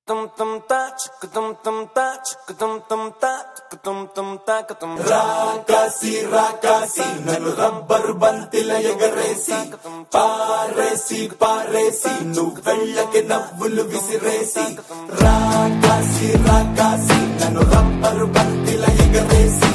రాకాసి రాకాసి నన్ను రబ్బరు బంతిల ఎగరేసి పారేసి పారేసి నువ్వు వెళ్ళకి నవ్వులు విసిరేసి రాకాసి రాకాసి నన్ను రబ్బరు బంతిల ఎగరేసి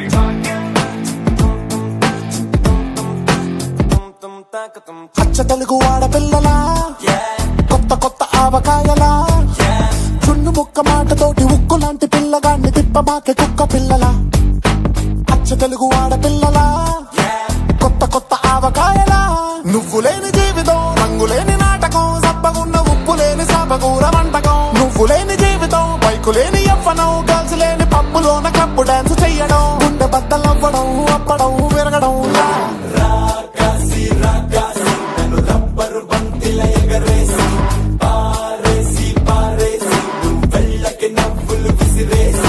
అచ్చ తెలుగు ఆడపిల్లలా కొత్త కొత్త ఆవకాయలా చున్ను ముక్క మాటతోటి ఉక్కు లాంటి పిల్లగాన్ని తిప్పమాకే కుక్క పిల్లలా అచ్చ తెలుగు ఆడపిల్లలా కొత్త కొత్త ఆవకాయలా నువ్వు లేని జీవితం రంగు లేని నాటకం సబ్బగున్న ఉప్పు లేని సాపకూర వంటకం నువ్వు లేని జీవితం బైకు లేని యవ్వనం గర్ల్స్ లేని పప్పులోన కప్పు డాన్స్ చెయ్యడం గుండె బద్దలవ్వడం అప్పడం విరగడం రాకాసి రాకాసి నన్ను రబ్బరు బంతిల ఎగరేసి పారేసి పారేసి నువ్వు వెళ్ళకి నవ్వులు విసిరేసి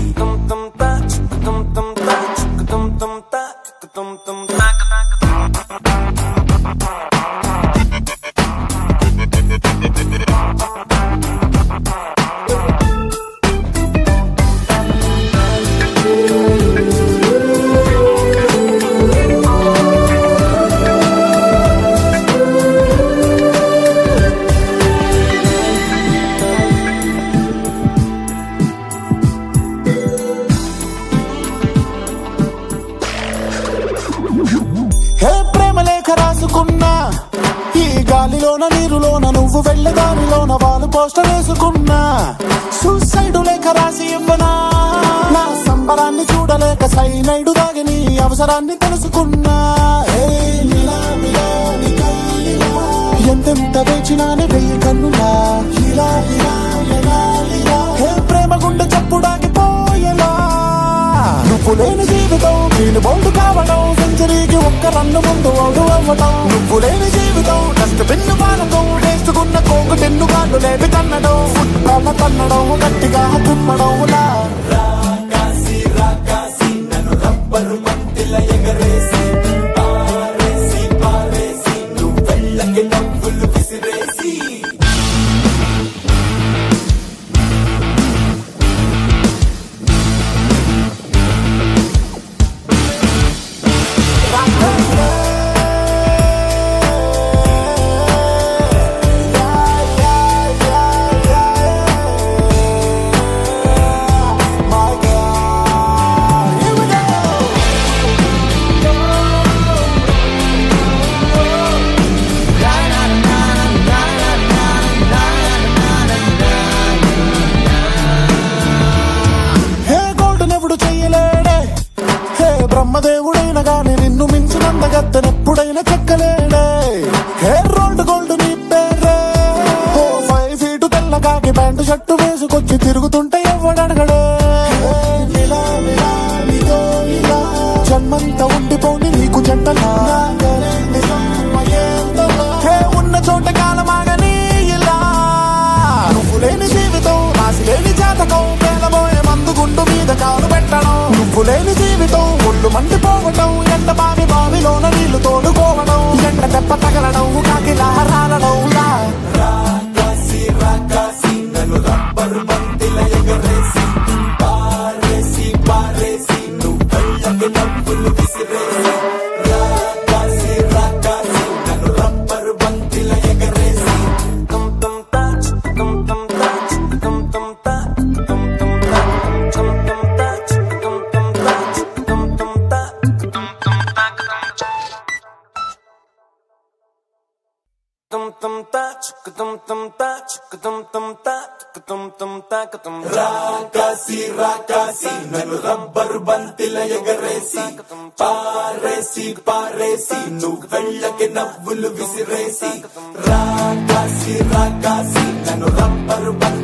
ఈ గాలిలోన నీరులోన నువ్వు వెళ్ళదారిలోన వాళ్ళు పోస్టర్ వేసుకున్నా సూసైడు లేఖ రాసి ఇవ్వనా నా సంబరాన్ని చూడలేక సైనైడు దాగి నీ అవసరాన్ని తెలుసుకున్నా ఎంతెంత వేచినానే వెయ్యి కన్నులా ప్రేమ గుండె చప్పుడాగిపోయేలా నువ్వు లేని జీవితం నేను బౌండ్ కావడం సెంచరీకి ఒక్క రన్ను ముందు అవుడు అవ్వడం నువ్వు లేని జీవితం డస్ట్ బిన్ను వాడటం వేసుకున్న కోకు టెన్ను కాళ్ళు లేపి తన్నడం ఫుట్బాల్ తన్నడం గట్టిగా తుమ్మడం రాకాసి రాకాసి నన్ను రబ్బరు బంతిల ఎగరేసి పారేసి పారేసి నువ్వు వెళ్ళకి నవ్వులు విసిరేసి బ్రహ్మదేవుడైన గాని నిన్ను మించినంత గద్దెనెప్పుడైనా చెక్కలేడే హెయిర్ రోల్డ్ గోల్డ్ నీ పేరే 5 ఫీటు తెల్లగాకి ప్యాంటు షర్టు వేసుకొచ్చి తిరుగుతుంటే ఎవడడగడే జన్మంతా ఉండిపోని నీకు జంటలా ఉన్న చోట కాలమాగని ఇలా నువ్వు లేని జీవితం రాసి లేని జాతకం పేలబోయే మందు గుండు మీద కాలు పెట్టడం నువ్వు లేని జీవితం ఒళ్ళు మండిపోవటం ఎండ బావిలోన నీళ్లు తోడుకోవడం ఎండ దెబ్బ తగలడం కాకిలా రాలడం రాకాసి రాకాసి నన్ను రబ్బరు బంతిల ఎగరేసి పారేసి పారేసి నువ్వు వెళ్ళకి నవ్వులు విసిరేసి రాకాసి రాకాసి నన్ను రబ్బరు బంతిల ఎగరేసి రాకాసి రాకాసి నన్ను రబ్బరు బంతిల ఎగరేసి పారేసి పారేసి నువ్వు వెళ్ళకి నవ్వులు విసిరేసి రాకాసి రాకాసి నన్ను రబ్బరు బంతి